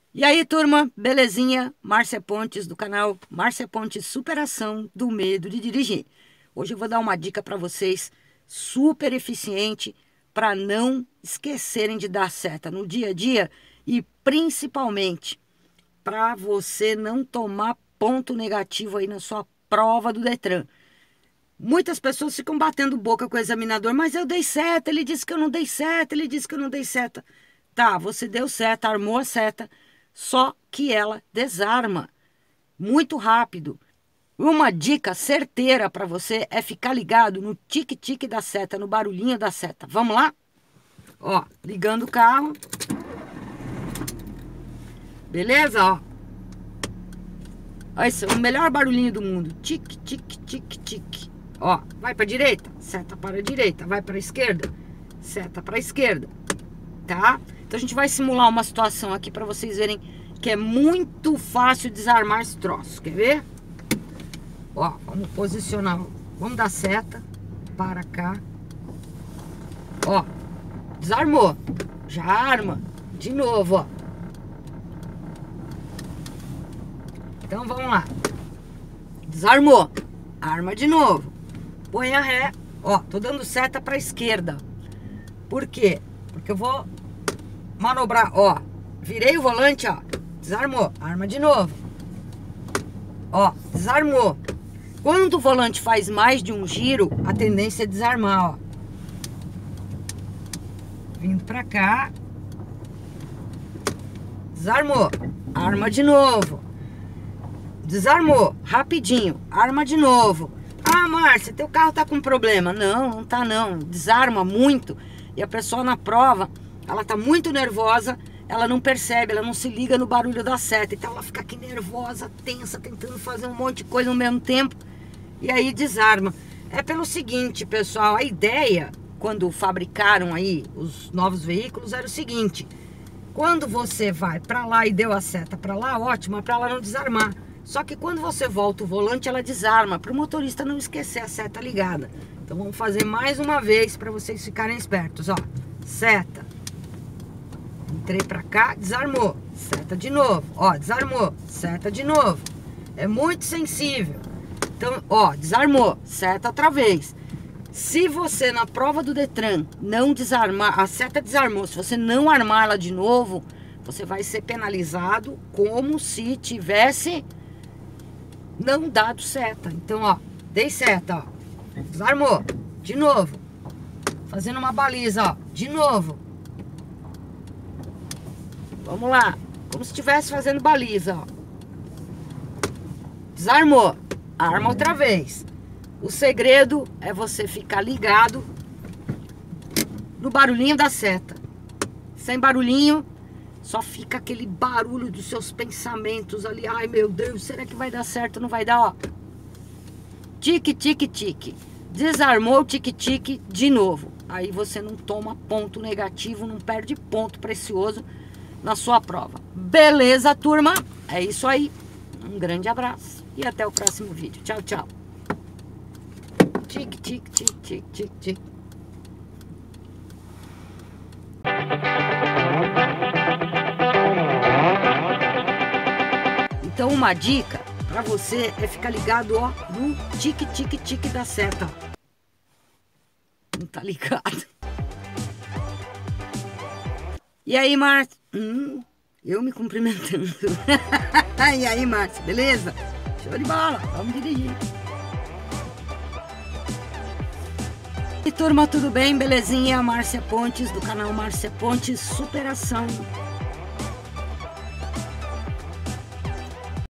E aí, turma, belezinha? Márcia Pontes, do canal Márcia Pontes Superação do Medo de Dirigir. Hoje eu vou dar uma dica para vocês super eficiente para não esquecerem de dar seta no dia a dia e principalmente para você não tomar ponto negativo aí na sua prova do Detran. Muitas pessoas ficam batendo boca com o examinador, mas eu dei seta, ele disse que eu não dei seta, ele disse que eu não dei seta. Tá, você deu seta, armou a seta, só que ela desarma muito rápido. Uma dica certeira para você é ficar ligado no tique-tique da seta, no barulhinho da seta. Vamos lá? Ó, ligando o carro. Beleza, ó. Olha isso, o melhor barulhinho do mundo. Tique, tique, tique, tique. Ó, vai para direita, seta para a direita. Vai para a esquerda, seta para a esquerda. Tá? Então a gente vai simular uma situação aqui para vocês verem que é muito fácil desarmar esse troço. Quer ver? Ó, vamos posicionar. Vamos dar seta para cá. Ó, desarmou. Já arma. De novo, ó. Então vamos lá. Desarmou. Arma de novo. Põe a ré. Ó, tô dando seta para a esquerda. Por quê? Porque eu vou manobrar, ó. Virei o volante, ó. Desarmou. Arma de novo. Ó, desarmou. Quando o volante faz mais de um giro, a tendência é desarmar, ó. Vindo pra cá. Desarmou. Arma de novo. Desarmou. Rapidinho. Arma de novo. Ah, Márcia, teu carro tá com problema. Não, não tá não. Desarma muito. E a pessoa na prova, ela tá muito nervosa, ela não percebe, ela não se liga no barulho da seta. Então ela fica aqui nervosa, tensa, tentando fazer um monte de coisa ao mesmo tempo. E aí desarma. É pelo seguinte, pessoal, a ideia, quando fabricaram aí os novos veículos, era o seguinte. Quando você vai pra lá e deu a seta pra lá, ótimo, é pra ela não desarmar. Só que quando você volta o volante, ela desarma, para o motorista não esquecer a seta ligada. Então vamos fazer mais uma vez para vocês ficarem espertos, ó. Seta. Entrei para cá, desarmou. Seta de novo, ó, desarmou. Seta de novo. É muito sensível. Então, ó, desarmou. Seta outra vez. Se você na prova do Detran não desarmar, a seta desarmou, se você não armar ela de novo, você vai ser penalizado como se tivesse não dado seta. Então, ó, dei seta, ó. Desarmou. De novo. Fazendo uma baliza, ó. De novo. Vamos lá. Como se estivesse fazendo baliza, ó. Desarmou. Arma outra vez. O segredo é você ficar ligado no barulhinho da seta. Sem barulhinho, só fica aquele barulho dos seus pensamentos ali. Ai, meu Deus, será que vai dar certo? Não vai dar, ó. Tique, tique, tique. Desarmou o tique, tique de novo. Aí você não toma ponto negativo, não perde ponto precioso na sua prova. Beleza, turma? É isso aí. Um grande abraço e até o próximo vídeo. Tchau, tchau. Tique, tique, tique, tique, tique, tique. Então uma dica pra você é ficar ligado, ó, no tique-tique-tique da seta. Não tá ligado? E aí, Márcia? Eu me cumprimentando. E aí, Márcia, beleza? Show de bola, vamos dirigir. E turma, tudo bem? Belezinha? Márcia Pontes, do canal Márcia Pontes Superação